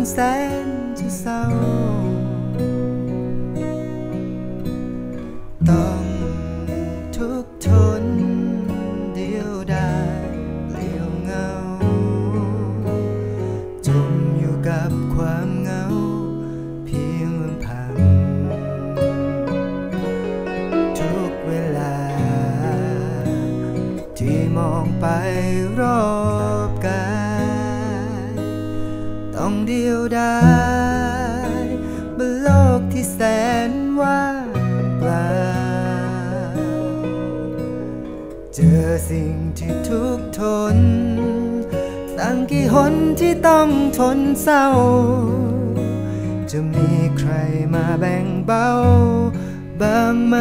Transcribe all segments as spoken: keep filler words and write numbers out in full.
แสนจะเศร้าต้องทุกข์ทนเดียวดายเปลี่ยวเงาจมอยู่กับความเหงาเพียงลำพังทุกเวลาที่มองไปรอบกายต้องเดียวดายบนโลกที่แสนว่างเปล่าเจอสิ่งที่ทุกข์ทนตั้งกี่หนที่ต้องทนเศร้าจะมีใครมาแบ่งเบาบ้างไหม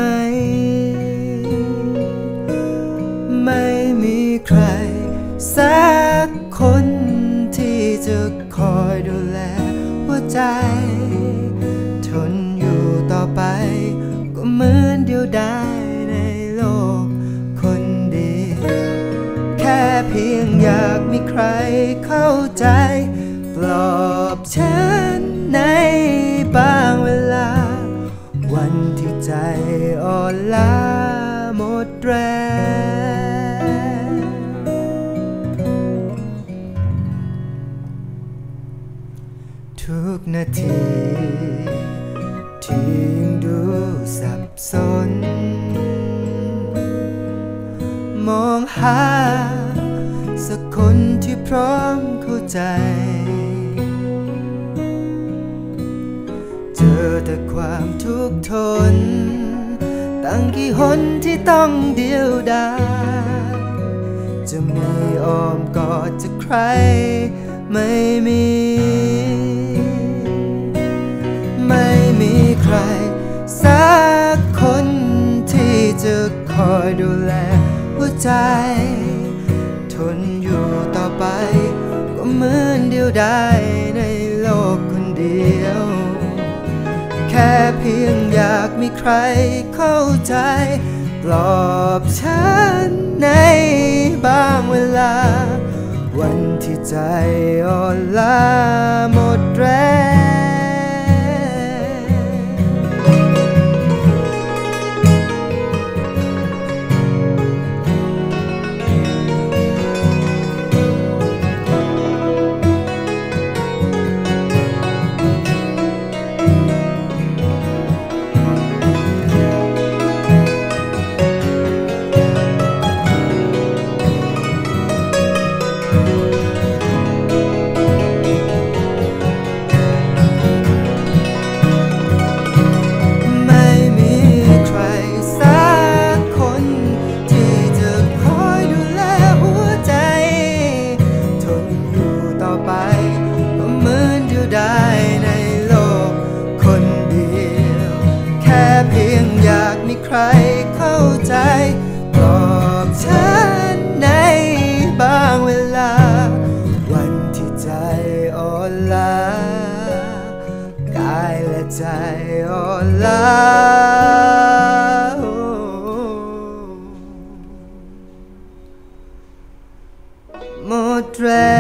ไม่มีใครสักคนที่จะคอยดูแลหัวใจทนอยู่ต่อไปก็เหมือนเดียวดายในโลกคนเดียวแค่เพียงอยากมีใครเข้าใจปลอบฉันในบางเวลาวันที่ใจอ่อนล้าหมดแรงทุกนาทีที่ยังดูสับสนมองหาสักคนที่พร้อมเข้าใจเจอแต่ความทุกข์ทนตั้งกี่หนที่ต้องเดียวดายจะมีอ้อมกอดจากใครไม่มีไม่มีใครสักคนที่จะคอยดูแลหัวใจทนอยู่ต่อไปก็เหมือนเดียวดายในโลกคนเดียวแค่เพียงอยากมีใครเข้าใจปลอบฉันในบางเวลาวันที่ใจอ่อนล้าหมดแรงใครเข้าใจปลอบฉันในบางเวลาวันที่ใจอ่อนล้ากายและใจอ่อนล้าหมดแรง